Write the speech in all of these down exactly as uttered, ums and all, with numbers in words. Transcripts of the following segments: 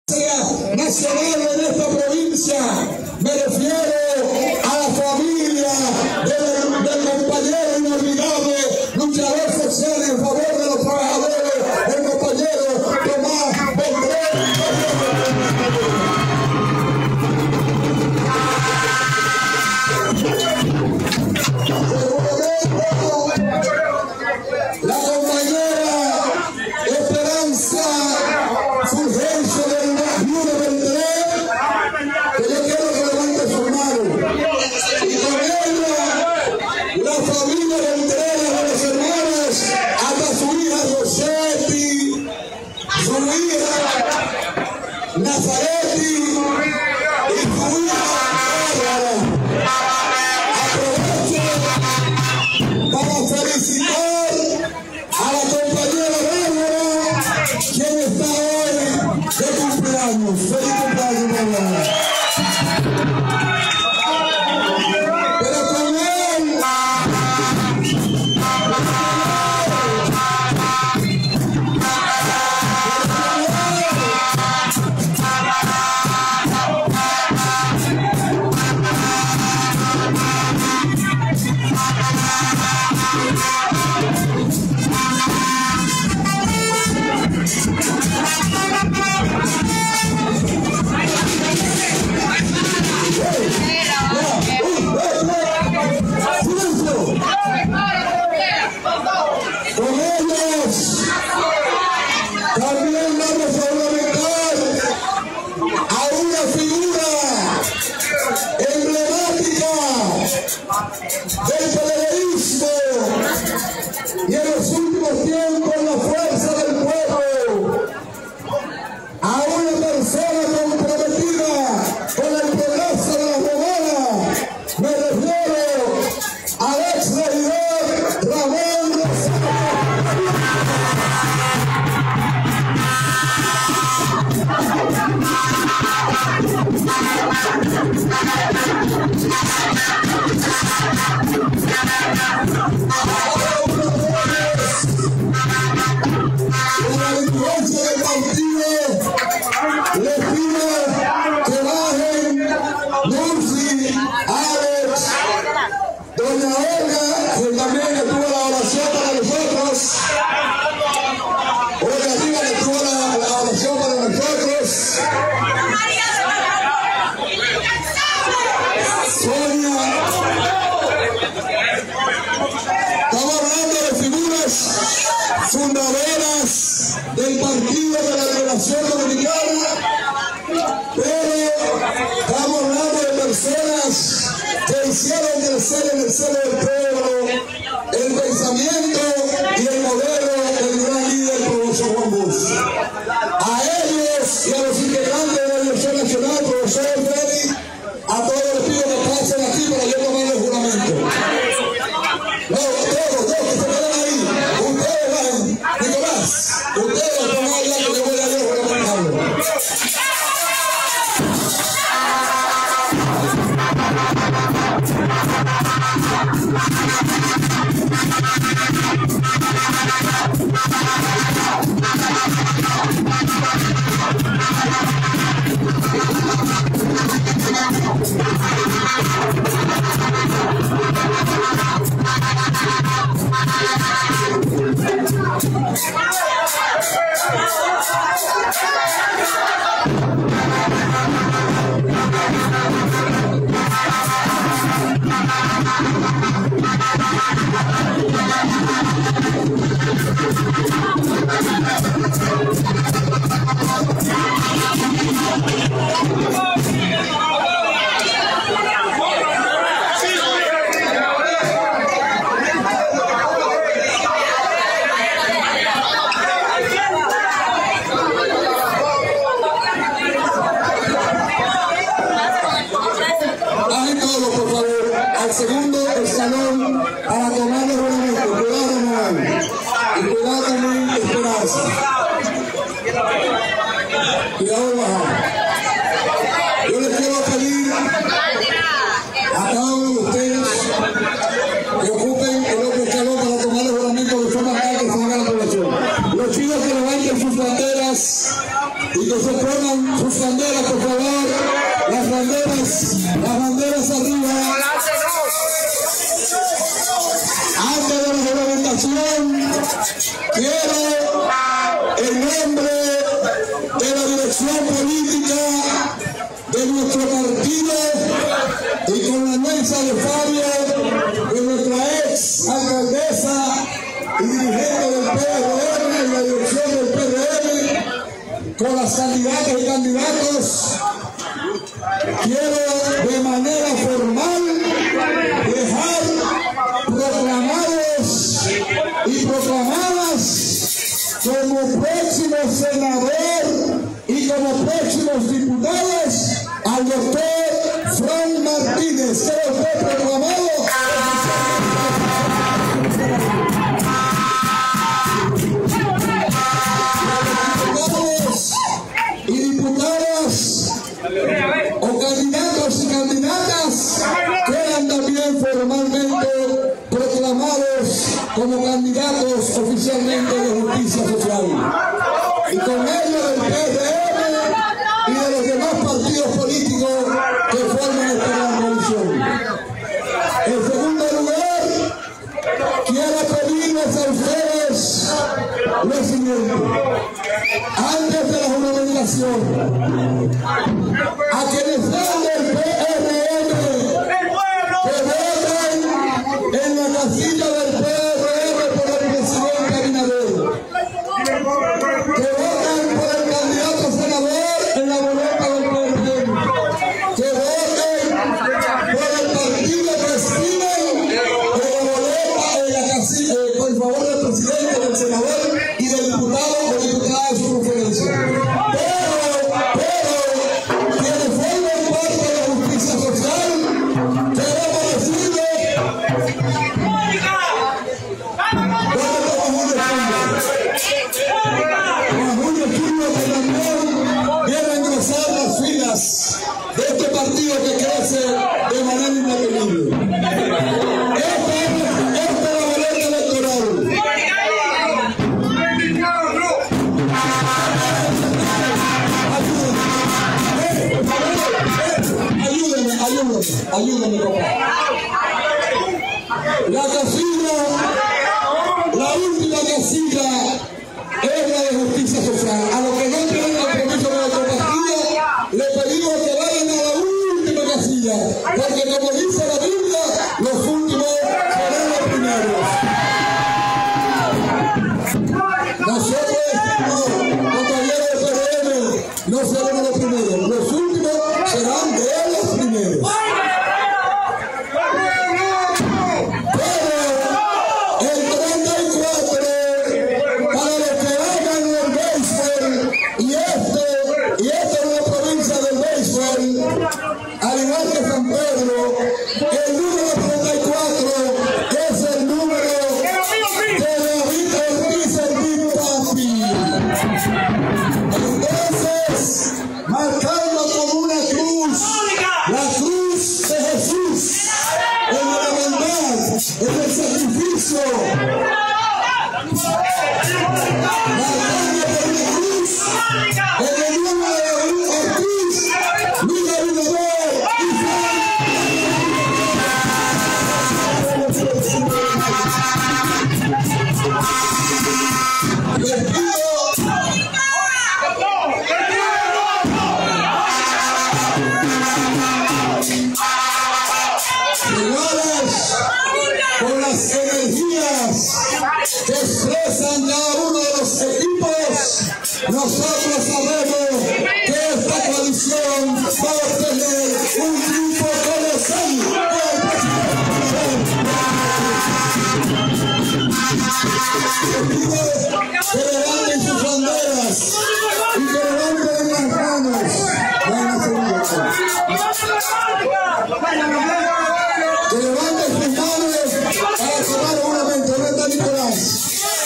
nacional en esta provincia. Me refiero a la familia del, del compañero inolvidable, luchador social en favor de los trabajadores, el compañero Tomás Beltrán. La compañera Esperanza Fulgencio del Barrio Beltrán, que yo quiero que levante su mano. Y con ella, la familia Beltrán de los hermanos, hasta su hija Rosetti, su hija Nazaretti y su hija Bárbara. Aprovecho para felicitar a la compañera Bárbara, quien está hoy de cumpleaños. ¡Feliz cumpleaños, Bárbara! Pero con él, con ellos también vamos a ornamentar a una figura emblemática del periodismo y en los últimos tiempos la fuerza del pueblo, a una persona comprometida con el progreso de la Romana. Me refiero al ex regidor Ramón Lozano. La influencia del partido les pido que bajen Nancy, Alex, doña Olga, que también estuvo la oración para nosotros. Olga Arriba que estuvo la, la oración para nosotros. Sonia. Estamos hablando de figuras fundadoras del Partido de la Liberación Dominicana, pero estamos hablando de personas que hicieron crecer en el seno del pueblo el pensamiento y el modelo del gran líder profesor Juan Bosch. A ellos y a los integrantes de la Dirección Nacional, profesor Freddy, a todos les pido que pasen aquí para yo tomar el juramento. No, todos, todos que se queden ahí. Ustedes van, Nicolás, ustedes van allá que yo voy a Dios juramentarlo. Al segundo escalón para tomar los juramento. Cuidado, Noel. Y cuidado también, Esperanza. Cuidado, bajar. Yo les quiero pedir a cada uno de ustedes que ocupen el otro escalón para tomar los juramentos de forma real que se haga la población. Los chicos que levanten sus banderas y que se pongan sus sus banderas, por favor. Las banderas, las banderas arriba. Antes de la juramentación, quiero, en nombre de la dirección política de nuestro partido y con la mesa de Fabio, de nuestra ex alcaldesa y dirigente del P R M y la dirección del P R M, con las candidatas y candidatos, quiero de manera formal dejar proclamados y proclamadas como próximo senador y como próximos diputados al doctor Frank Martínez. ¿Queda usted proclamado? Diputados y diputadas o candidatos y candidatas quedan también formalmente proclamados como candidatos oficialmente de Justicia Social. Y con ello del P R M y de los demás partidos políticos que forman esta gran coalición. En segundo lugar, quiero pedirles a ustedes lo siguiente. Antes de la juramentación, a quienes sean del P R M que voten en la casilla del P R M por el presidente Abinader, que voten por el candidato senador en la boleta del P R M, que voten por el partido que estimen en la boleta, en la casilla, eh, por favor del presidente, del senador y del diputado o diputada de su preferencia. Pero, pero, quienes forman parte de la justicia social, queremos decirle, ¿dónde está Julio Julio, que también viene a ingresar las filas de este partido que crece de manera indetenible? Esta es, esta es la boleta electoral. Ayúdenme, ayúdenme, ayúdenme, papá. La casilla, la última casilla es la de Justicia Social. A los que no tienen compromiso con nuestra partida, le pedimos que vayan a la última casilla, porque como dice la Biblia, los últimos serán los primeros. Nosotros, no, compañeros de P R M, no seremos los primeros. Los últimos serán de los primeros. Al igual que San Pedro, el número treinta y cuatro es el número de David Ortiz el Papi. Entonces, marcando como una cruz, la cruz de Jesús, en la hermandad, en el sacrificio, marcando como una cruz, en el número de David Ortiz, Luis Abinader. Señores, con las energías que expresan cada uno de los equipos, nosotros sabemos que esta coalición va a obtener un triunfo colosal. Que levanten sus banderas y que levanten las manos. Que levanten sus manos para tomar un momento. ¿Dónde está Nicolás?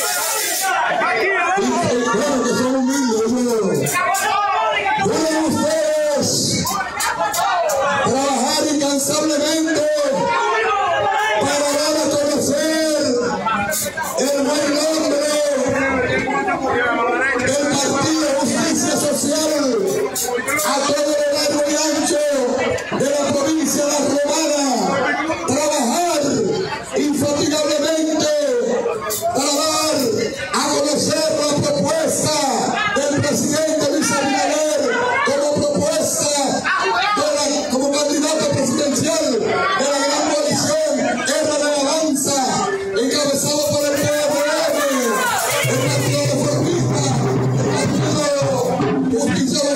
Y bueno, que son humildes, humildes. Pueden ustedes trabajar incansablemente para dar a conocer el buen nombre del Partido Justicia Social,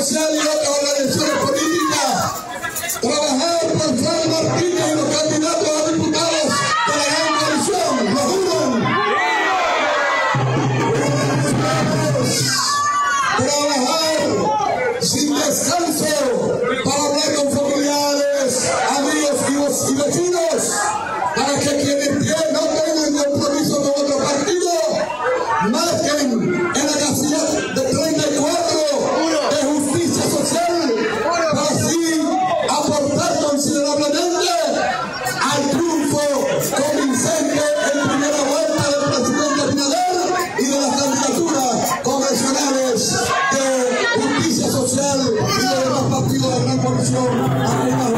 Social y otras organizaciones políticas, trabajar por Fray Martínez y los candidatos a diputados de la gran coalición, lo juran. Trabajar sin descanso para hablar con familiares, amigos y vecinos, para que quienes no tengan compromiso con otro partido marquen en la casilla de treinta y cuatro de justicia social, para así aportar considerablemente al triunfo convincente en primera vuelta del presidente Abinader y de las candidaturas convencionales de justicia social y de los demás partidos de la gran coalición.